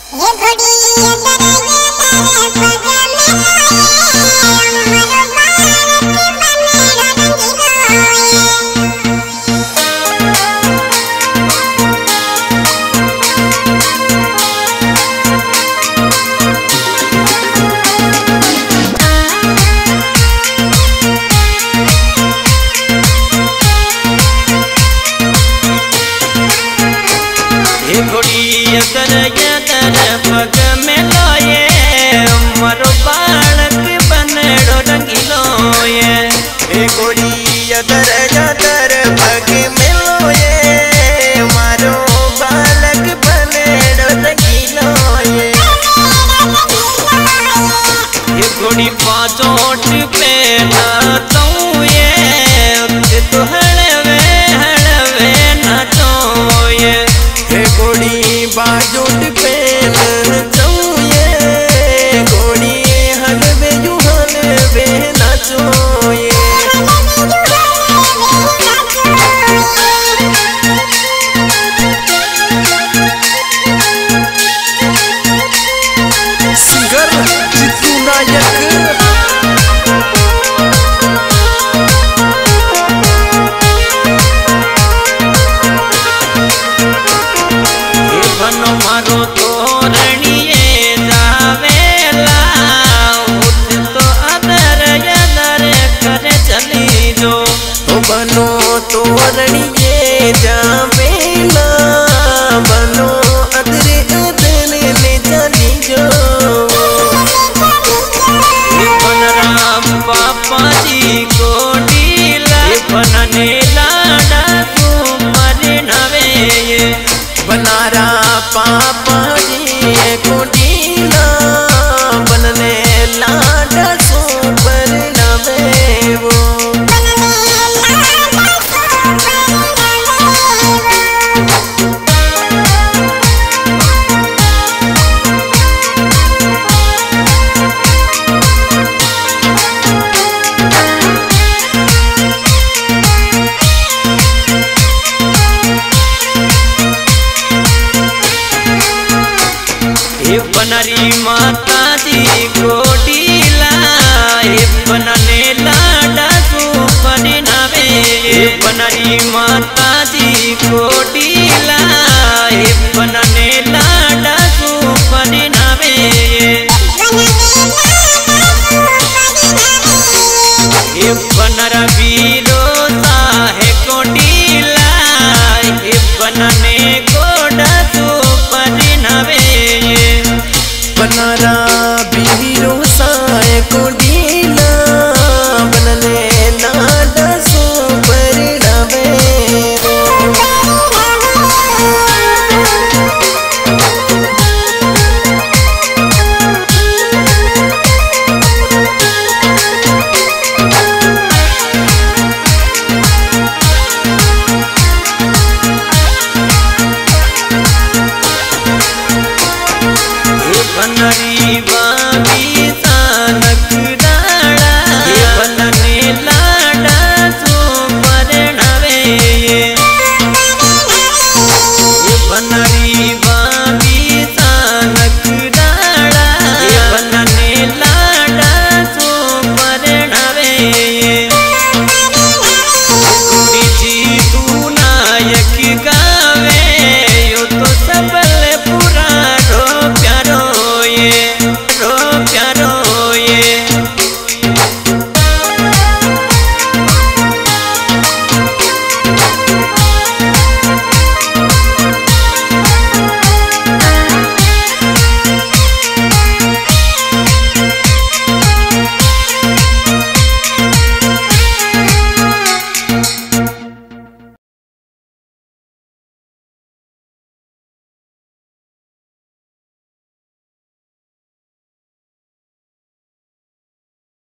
पग में लोये मरो बालक बनेड़ो रंगीलो ये घोड़ी अदर अदर पग में लोये मारो बालक बनेड़ो रंगीलो ये घोड़ी पाचोट पे नाचो ये तो हड़वे हड़वे नाचो ये घोड़ी बाजोट पे नाचोए घोड़ी हलवे यू हलवे नाचोए सिंगर जितू नायक मारो तोरणिए जावेला तो अदर अदर कर चली जो बनो तोरणिए जावेला बनो अदर अदर ले चली जो बनराम पापा जी को डीला बनने लाडा कुमार नवे बनारा पापा जी को डीला बनने लाडा सुपर नवे वो बनरी माता जी को डीला बनने लाडा सुपर नवे बनरी माता जी को डीला बनने लाडा सुपर नवे बनर वीरो साहे को डीला बनने गोडा सुपर नवे बनरा बीरो साए को डीला बनने लाडा सुपर नवे बनरी